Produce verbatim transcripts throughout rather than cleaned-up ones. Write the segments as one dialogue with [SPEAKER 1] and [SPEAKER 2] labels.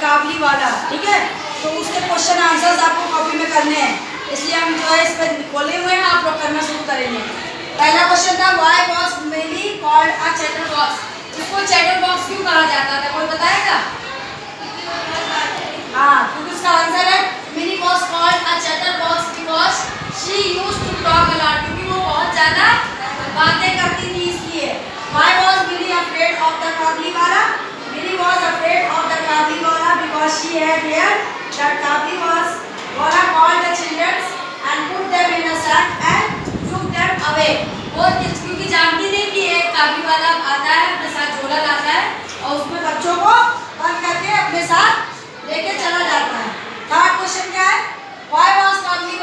[SPEAKER 1] काबली वाला, ठीक है। तो उसके क्वेश्चन आंसर्स आपको कॉपी में करने हैं, इसलिए हम जो है इस पर खोले हुए हैं, आप लोग करना शुरू करेंगे। पहला क्वेश्चन था why was Mini called a chatterbox. इसको चैटर बॉक्स क्यों कहा जाता था, कोई बताएगा? हाँ, क्योंकि उसका आंसर है Mini was called a chatterbox because she used to talk a lot, क्योंकि वो बहुत ज़्यादा बातें करती थी इसलिए। Why was Mini afraid of the Kabuliwala? Mini was afraid of the Kabuliwala because she had heard that Kabuliwala called the children and put them in a sack and took them away। वो क्योंकि जानती थी कि एक काबली वाला आता है, अपने साथ झोला लाता है और उसमें बच्चों को बंद करके अपने साथ लेके चला जाता है। थर्ड क्वेश्चन क्या है? Why was काबली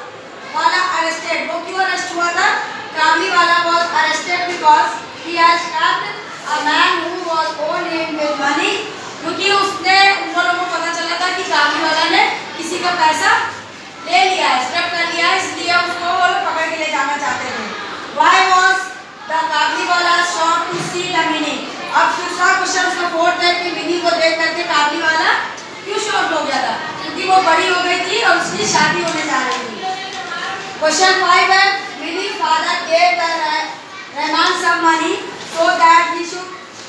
[SPEAKER 1] वाला arrested? वो क्यों अरेस्ट हुआ था? काबली वाला was arrested because he has trapped a man who was owed him with money। क्योंकि उसने उन लोगों को पता चला था कि काबली वाला ने किसी का पैसा ले लिया है, स्टक कर लिया है, इसलिए उसको वो लोग पकड़ के ले जाना चाहते थे। Why was the Kabuliwala shocked to see the Minnie? अब दूसरा क्वेश्चन उसका फोर्थ है कि मिनी को देख करके काबुलीवाला क्यों शॉक हो गया था? क्योंकि वो बड़ी हो गई थी और उसकी शादी होने जा रही थी। क्वेश्चन फाइव है Mini father gave the Rahman some money so that he should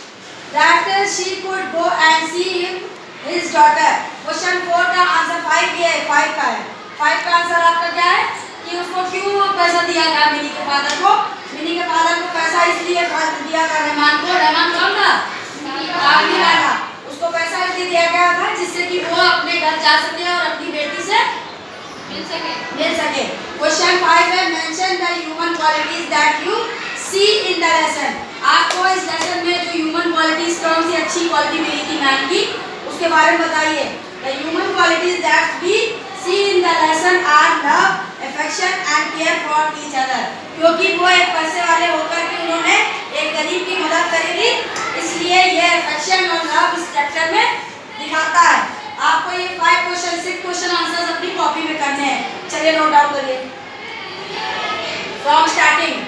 [SPEAKER 1] that she could go and see him his daughter। Question four का आंसर फाइव ये फाइव का है। फाइव का आंसर आपका क्या है कि उसको क्यों पैसा दिया था मिनी के फादर को? मिनी के फादर को पैसा इसलिए दिया था रहमान को। रहमान कौन था? काबुलीवाला। उसको पैसा इसलिए दिया गया था जिससे कि वो अपने घर जा सके और अपनी बेटी से मिल सके मिल सके क्वेश्चन फाइव है mention the human qualities that you see in the lesson. आपको इस लेसन में जो ह्यूमन क्वालिटीज कौन सी अच्छी क्वालिटी मिली थी मैम की, उसके बारे में बताइए। The human qualities that we see in the lesson are love, affection and care for each other। क्योंकि वो एक पैसे वाले होकर के उन्होंने एक गरीब की मदद करी थी, इसलिए ये affection और love इस चैप्टर में दिखाता है। आपको ये five question six question answers अपनी कॉपी में करने हैं। चलिए नोट डाउन करिए फ्रॉम स्टार्टिंग।